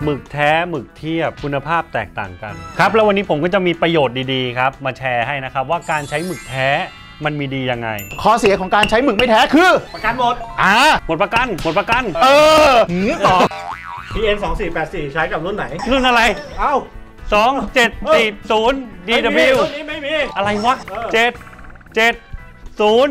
หมึกแท้หมึกเทียบคุณภาพแตกต่างกันครับแล้ววันนี้ผมก็จะมีประโยชน์ดีๆครับมาแชร์ให้นะครับว่าการใช้หมึกแท้มันมีดียังไงข้อเสียของการใช้หมึกไม่แท้คือประกันหมดหมดประกันต่อ TN 2484ใช้กับรุ่นไหนรุ่นอะไรเอ้า 2740 DW รุ่นนี้ไม่มีอะไรวะ770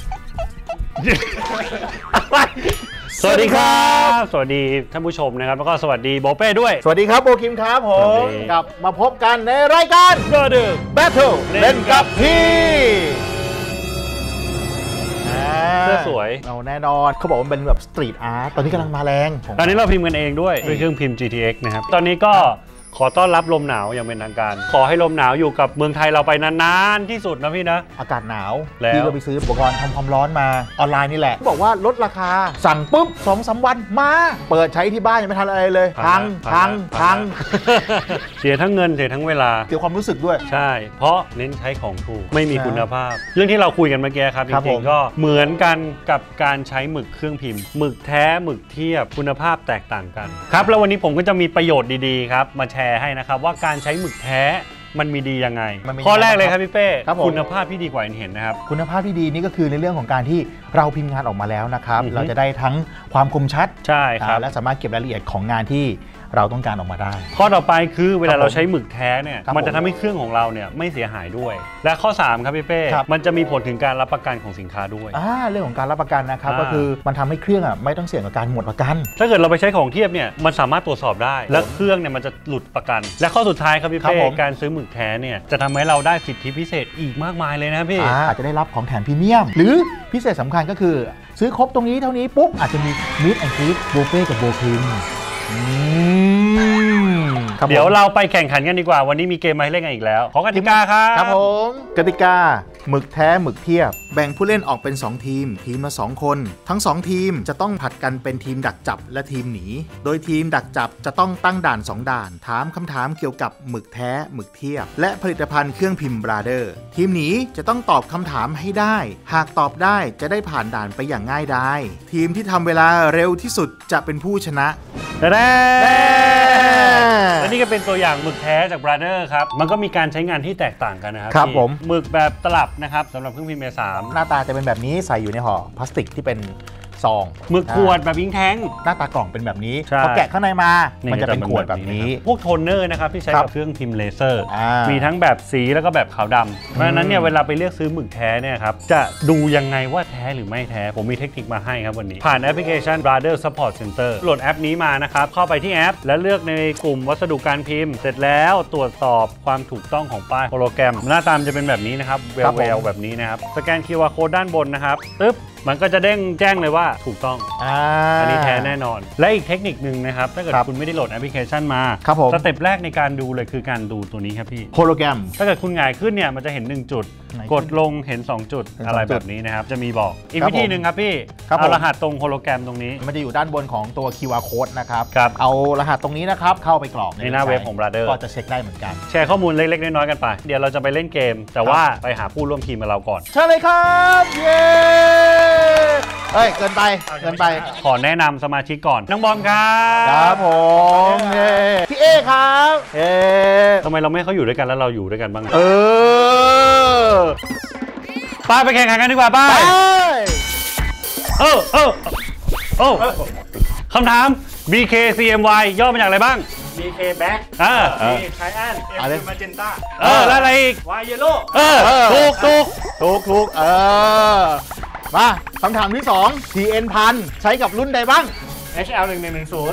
สวัสดีครับสวัสดีท่านผู้ชมนะครับแล้วก็สวัสดีโบเป้ด้วยสวัสดีครับโบคิมครับผมกลับมาพบกันในรายการ Battle เล่นกับพี่เสื้อสวยเราแน่นอนเขาบอกว่าเป็นแบบสตรีทอาร์ตตอนนี้กำลังมาแรงตอนนี้เราพิมพ์กันเองด้วยเครื่องพิมพ์ GTX นะครับตอนนี้ก็ขอต้อนรับลมหนาวอย่างเป็นทางการขอให้ลมหนาวอยู่กับเมืองไทยเราไปนานๆที่สุดนะพี่นะอากาศหนาวพี่ก็ไปซื้ออุปกรณ์ทำความร้อนมาออนไลน์นี่แหละบอกว่าลดราคาสั่งปุ๊บ 2-3 วันมาเปิดใช้ที่บ้านยังไม่ทันอะไรเลยพังเสียทั้งเงินเสียทั้งเวลาเสียความรู้สึกด้วยใช่เพราะเน้นใช้ของถูกไม่มีคุณภาพเรื่องที่เราคุยกันเมื่อกี้ครับจริงๆก็เหมือนกันกับการใช้หมึกเครื่องพิมพ์หมึกแท้หมึกเทียบคุณภาพแตกต่างกันครับแล้ววันนี้ผมก็จะมีประโยชน์ดีๆครับมาแชร์ให้นะครับว่าการใช้หมึกแท้มันมีดียังไงข้อแรกเลยครับพี่เป้คุณภาพที่ดีกว่าเห็นนะครับคุณภาพที่ดีนี่ก็คือในเรื่องของการที่เราพิมพ์งานออกมาแล้วนะครับเราจะได้ทั้งความคมชัดใช่ครับและสามารถเก็บรายละเอียดของงานที่เราต้องการออกมาได้ข้อต่อไปคือเวลาเราใช้หมึกแท้เนี่ยมันจะทำให้เครื่องของเราเนี่ยไม่เสียหายด้วยและข้อ3ครับพี่เป้มันจะมีผลถึงการรับประกันของสินค้าด้วยเรื่องของการรับประกันนะครับก็คือมันทำให้เครื่องไม่ต้องเสี่ยงกับการหมดประกันถ้าเกิดเราไปใช้ของเทียบเนี่ยมันสามารถตรวจสอบได้และเครื่องเนี่ยมันจะหลุดประกันและข้อสุดท้ายครับพี่เป้การซื้อหมึกแท้เนี่ยจะทำให้เราได้สิทธิพิเศษอีกมากมายเลยนะพี่อาจจะได้รับของแถมพรีเมียมหรือพิเศษสำคัญก็คือซื้อครบตรงนี้เท่านี้ปุ๊บอาจจะมีมิตแอนด์กรีดโบเป้กับโบคิมเดี๋ยวเราไปแข่งขันกันดีกว่าวันนี้มีเกมมาให้เล่นกันอีกแล้วขอกติกาครับผมกติกาหมึกแท้หมึกเทียบแบ่งผู้เล่นออกเป็น2ทีมละ2คนทั้ง2ทีมจะต้องผลัดกันเป็นทีมดักจับและทีมหนีโดยทีมดักจับจะต้องตั้งด่าน2ด่านถามคำถามเกี่ยวกับหมึกแท้หมึกเทียบและผลิตภัณฑ์เครื่องพิมพ์บราเดอร์ทีมหนีจะต้องตอบคำถามให้ได้หากตอบได้จะได้ผ่านด่านไปอย่างง่ายดายทีมที่ทำเวลาเร็วที่สุดจะเป็นผู้ชนะและนี่ก็เป็นตัวอย่างหมึกแท้จาก Brother ครับมันก็มีการใช้งานที่แตกต่างกันนะครับครับผมหมึกแบบตลับนะครับสำหรับเครื่องพิมพ์ A3 หน้าตาจะเป็นแบบนี้ใส่อยู่ในห่อพลาสติกที่เป็นซองหมึกขวดแบบยิงแทงหน้าตากล่องเป็นแบบนี้พอแกะข้างในมามันจะเป็นขวดแบบนี้พวกโทนเนอร์นะครับที่ใช้กับเครื่องพิมพ์เลเซอร์มีทั้งแบบสีแล้วก็แบบขาวดำเพราะฉะนั้นเนี่ยเวลาไปเลือกซื้อหมึกแท้เนี่ยครับจะดูยังไงว่าแท้หรือไม่แท้ผมมีเทคนิคมาให้ครับวันนี้ผ่านแอปพลิเคชัน Brother Support Center โหลดแอปนี้มานะครับเข้าไปที่แอปและเลือกในกลุ่มวัสดุการพิมพ์เสร็จแล้วตรวจสอบความถูกต้องของป้ายโฮโลแกรมหน้าตามจะเป็นแบบนี้นะครับแววๆแบบนี้นะครับสแกน QR Code ด้านบนนะครับปึ๊บมันก็จะแจ้งเลยว่าถูกต้องอันนี้แท้แน่นอนและอีกเทคนิคนึงนะครับถ้าเกิดคุณไม่ได้โหลดแอปพลิเคชันมาสเต็ปแรกในการดูเลยคือการดูตัวนี้ครับพี่โฮโลแกรมถ้าเกิดคุณหงายขึ้นเนี่ยมันจะเห็น1จุดกดลงเห็น2จุดอะไรแบบนี้นะครับจะมีบอกอีกวิธีหนึ่งครับพี่เอารหัสตรงโฮโลแกรมตรงนี้มันจะอยู่ด้านบนของตัว QR Code นะครับเอารหัสตรงนี้นะครับเข้าไปกรอกในหน้าเว็บของ Brother ก็จะเช็คได้เหมือนกันแชร์ข้อมูลเล็กๆน้อยๆกันไปเดี๋ยวเราจะไปเล่นเกมแต่ว่าไปหาผู้ร่วมทีมกับเราก่อนเชิญเลยครับเย้เกินไปขอแนะนำสมาชิกก่อนน้องบอมครับครับผมพี่เอครับทำไมเราไม่เขาอยู่ด้วยกันแล้วเราอยู่ด้วยกันบ้างไปแข่งขันกันดีกว่าป้าคำถาม BKCMY ย่อมาจากอะไรบ้าง BK Black B Cyan M Magenta แล้วอะไรอีก Y Yellow ถูกมาคำถามที่2 TN 1000ใช้กับรุ่นใดบ้าง HL 1110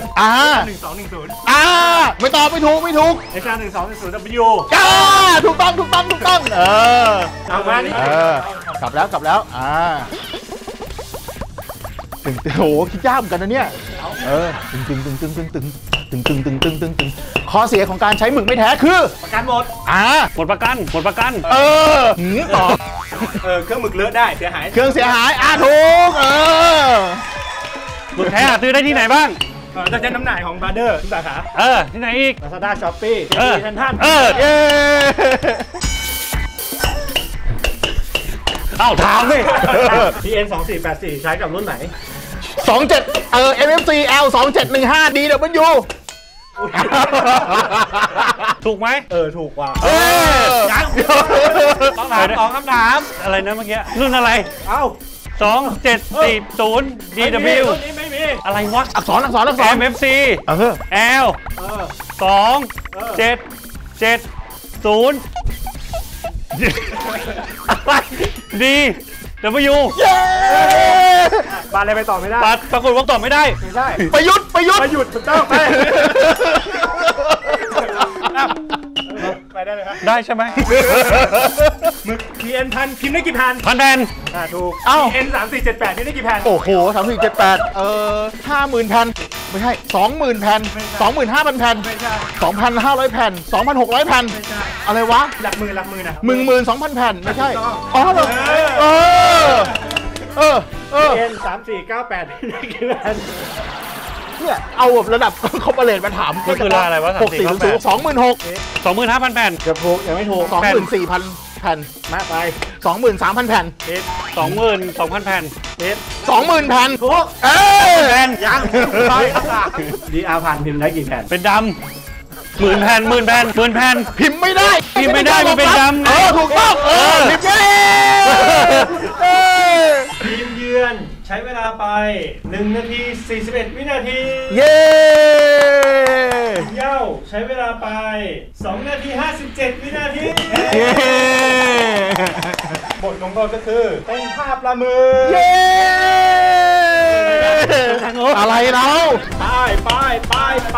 1210ไม่ตอบไม่ถูก HL 1210 W ถูกต้องเอามานี่กลับแล้วโหคิดยากเหมือนกันนะเนี่ยตึงข้อเสียของการใช้หมึกไม่แท้คือประกันหมดหมดประกันต่อเครื่องหมึกเลอะได้เสียหายเครื่องเสียหายถูกหมึกแท้ซื้อได้ที่ไหนบ้างจะใช้น้ำหน่ายของ Brother ทุกสาขาที่ไหนอีก Lazada Shopee เซ็นทรัลถามสิ TN 2484ใช้กับรุ่นไหน 27MFC L 2715 DW ถูกไหมถูกกว่ายังต้องถาม2 คำถามอะไรนะเมื่อกี้รุ่นอะไร2740 DW นี่ไม่มีอะไรวะอักษร MFC L 2770D W บานอะไรไปต่อไม่ได้ปรากฏว่าตอบไม่ได้ประยุทธ์ถูกต้องไปได้เลยครับได้ใช่ไหมหมึก PN พันพิมพ์ได้กี่แผ่นแผ่นถูก PN 3478พิมพ์ได้กี่แผ่นโอ้โห3478 50,000 แผ่นไม่ใช่ 20,000 แผ่น 25,000 แผ่น 2,500 แผ่น 2,600 แผ่นอะไรวะหลักหมื่นนะ 12,000 แผ่นไม่ใช่เหรอ PN 3498พิมพ์ได้กี่แผ่นเนี่ยเอาแบบระดับคอมเพลตมาถามก็คืออะไรวะ 24,000 25,000 แผ่นเกือบถูกยังไม่ถูก 24,000 แผ่นมากไป 23,000 แผ่น 22,000 แผ่น 20,000 แผ่นถูกแผ่นยังDR พันพิมพ์ได้กี่แผ่นเป็นดำ10,000 แผ่นพิมพ์ไม่ได้มันเป็นดำถูกต้องพิมพ์ได้ทีมเยือนใช้เวลาไป1 นาที 41 วินาทีเย้เย้าใช้เวลาไป2 นาที 57 วินาทีบทลงโทษก็คือเป็นภาพละมือเย้อะไรเราไป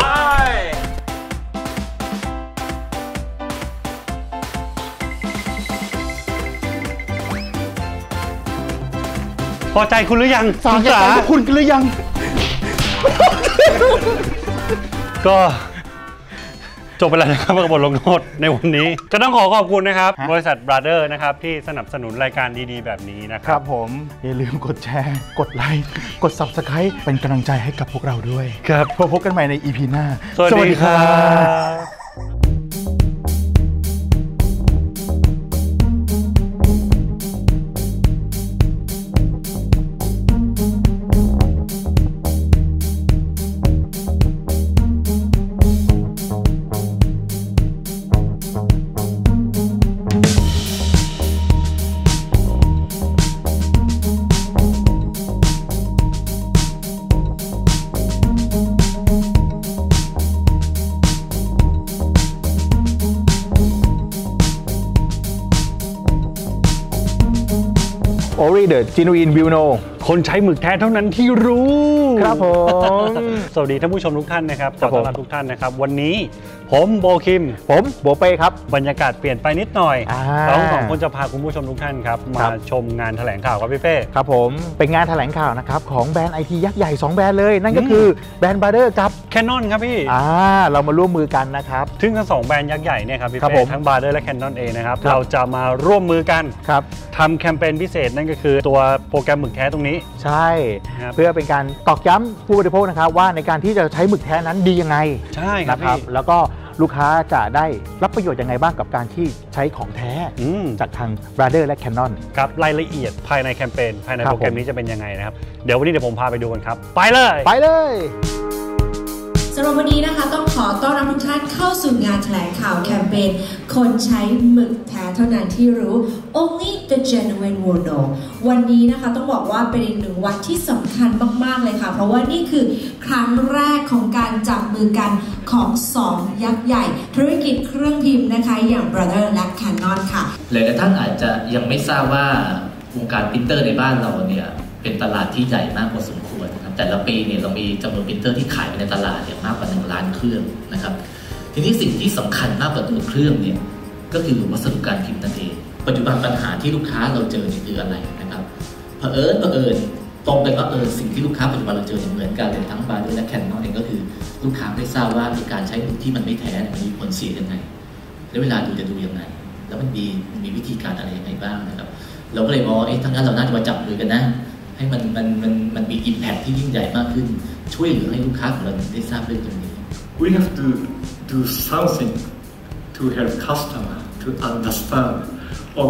พอใจคุณหรือยังสาใจคุณหรือยังก็จบไปแล้วนะครับกับบทลงโทษในวันนี้ก็ต้องขอบคุณนะครับบริษัท Brother นะครับที่สนับสนุนรายการดีๆแบบนี้นะครับผมอย่าลืมกดแชร์กดไลค์กด Subscribe เป็นกำลังใจให้กับพวกเราด้วยครับพบกันใหม่ใน EP หน้าสวัสดีครับ Ori the Genuine Will Know คนใช้หมึกแท้เท่านั้นที่รู้ครับผมสวัสดีท่านผู้ชมทุกท่านนะครับขอต้อนรับทุกท่านนะครับวันนี้ผมโบคิมผมโบเป้ครับบรรยากาศเปลี่ยนไปนิดหน่อยเราสองคนจะพาคุณผู้ชมทุกท่านครับมาชมงานแถลงข่าวครับพี่เป้ครับผมเป็นงานแถลงข่าวนะครับของแบรนด์ไอทียักษ์ใหญ่2แบรนด์เลยนั่นก็คือแบรนด์ Brother กับ Canon ครับพี่เรามาร่วมมือกันนะครับซึ่งทั้ง2แบรนด์ยักษ์ใหญ่เนี่ยครับพี่เป้ทั้ง Brother และ Canon เองนะครับเราจะมาร่วมมือกันทำแคมเปญพิเศษนั่นก็คือตัวโปรแกรมหมึกแท้ตรงนี้ใช่เพื่อเป็นการตอกย้ำผู้บริโภคนะครับว่าในการที่จะใช้หมึกแท้นั้นดียังไงใช่ครับแล้วก็ลูกค้าจะได้รับประโยชน์ยังไงบ้างกับการที่ใช้ของแท้จากทาง Brother และ Canon ครับรายละเอียดภายในแคมเปญภายในโปรแกรมนี้จะเป็นยังไงนะครับเดี๋ยววันนี้ผมพาไปดูกันครับไปเลยสำหรับวันนี้นะคะต้องขอต้อนรับทุกท่านเข้าสู่งานแถลงข่าวแคมเปญคนใช้หมึกแท้เท่านั้นที่รู้ Only the genuine will know วันนี้นะคะต้องบอกว่าเป็นอีกหนึ่งวันที่สำคัญมากๆเลยค่ะเพราะว่านี่คือครั้งแรกของการจับมือกันของ2ยักษ์ใหญ่ธุรกิจเครื่องพิมพ์นะคะอย่าง Brother และ Canon ค่ะหลายท่านอาจจะยังไม่ทราบว่าวงการพรินเตอร์ในบ้านเราเนี่ยเป็นตลาดที่ใหญ่มากพอสมควรนะครับแต่ละปีเนี่ยเรามีจำนวนพรินเตอร์ที่ขายไปในตลาดเนี่ยมากกว่า1 ล้านเครื่องนะครับทีนี้สิ่งที่สำคัญมากกว่าตัวเครื่องเนี่ยก็คือวัสดุการพิมพ์นั่นเองปัจจุบันปัญหาที่ลูกค้าเราเจอเนี่ยคืออะไรนะครับเผอิญตรงกันว่าสิ่งที่ลูกค้าปัจจุบันเราเจอเหมือนกันเลยทั้งBrotherและCanonเองก็คือลูกค้าไม่ทราบว่าการใช้หมึกที่มันไม่แท้มันมีผลเสียยังไงและเวลาดูจะดูยังไงแล้วมันมีวิธีการอะไรยังไงบ้างนะครับเราก็เลยมองทั้งนั้นเราน่าจะมาจับมือกันนะให้มันมี impact ที่ยิ่งใหญ่มากขึ้นช่วยเหลือให้ลูกค้าของเราได้ทราบเรื่องตรงนี้ We have to do something to help customer to understand or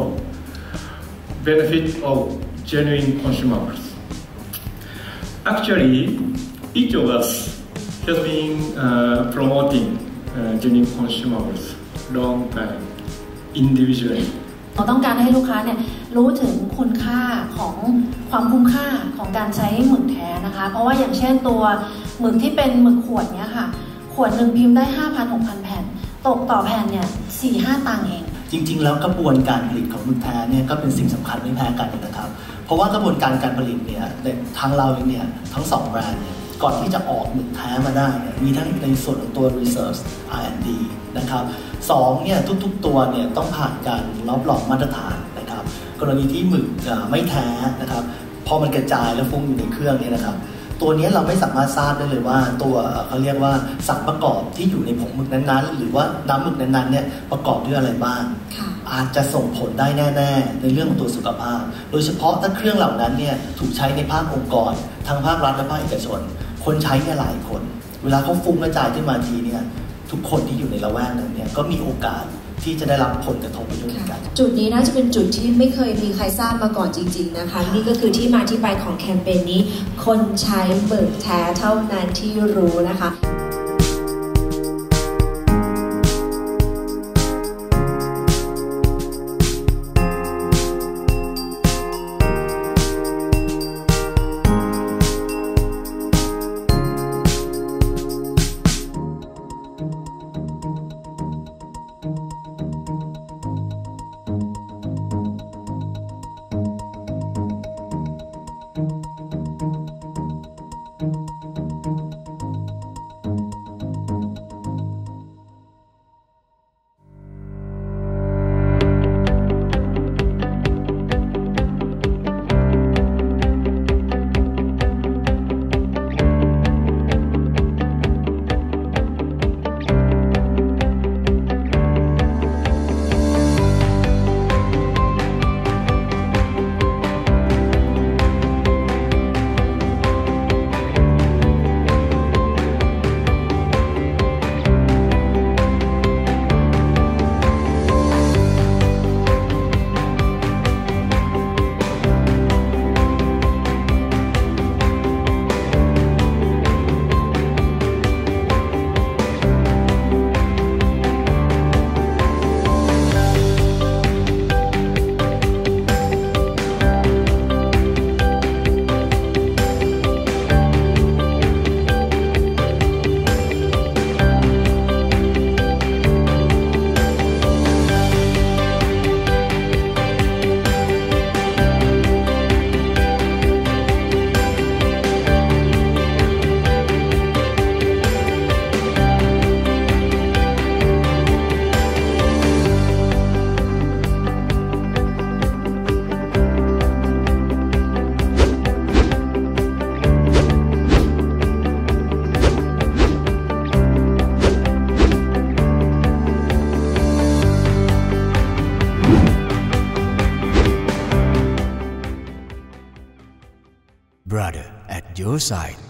benefit of genuine consumers. Actually, each of us has been promoting genuine consumers long time individually. เราต้องการให้ลูกค้าเนี่ยรู้ถึงคุณค่าของความคุ้มค่าของการใช้หมึกแท้นะคะเพราะว่าอย่างเช่นตัวหมึกที่เป็นหมึกขวดเนี้ยค่ะขวดหนึ่งพิมพ์ได้ 5,000-6,000 แผ่นตกต่อแผ่นเนี่ย 4-5 ตังค์เองจริงๆแล้วกระบวนการผลิตของหมึกแท้เนี่ยก็เป็นสิ่งสำคัญไม่แพ้กันนะครับเพราะว่ากระบวนการการผลิตเนี่ยทางเราเนี่ยทั้ง2แบรนด์เนี่ยก่อนที่จะออกหมึกแท้มาได้เนี่ยมีทั้งในส่วนของตัว research R&D นะครับ2เนี่ยทุกๆตัวเนี่ยต้องผ่านการรับรองมาตรฐานนะครับกรณีที่หมึกไม่แท้นะครับพอมันกระจายแล้วฟุ้งอยู่ในเครื่องเนี่ยนะครับตัวนี้เราไม่สามารถทราบได้เลยว่าตัวเขาเรียกว่าสารประกอบที่อยู่ในผงหมึกนั้นๆหรือว่าน้ำหมึกนั้นๆเนี่ยประกอบด้วยอะไรบ้างอาจจะส่งผลได้แน่ๆในเรื่องของตัวสุขภาพโดยเฉพาะถ้าเครื่องเหล่านั้นเนี่ยถูกใช้ในภาคองค์กรทั้งภาครัฐและภาคเอกชนคนใช้เนี่ยหลายคนเวลาเขาฟุ้งกระจายขึ้นมาทีเนี่ยทุกคนที่อยู่ในละแวกนั้นเนี่ยก็มีโอกาสที่จะได้รับผลกระทบไปด้วยกันจุดนี้น่าจะเป็นจุดที่ไม่เคยมีใครทราบมาก่อนจริงๆนะคะนี่ก็คือที่มาที่ไปของแคมเปญนี้คนใช้หมึกแท้เท่านั้นที่รู้นะคะ Brother at your side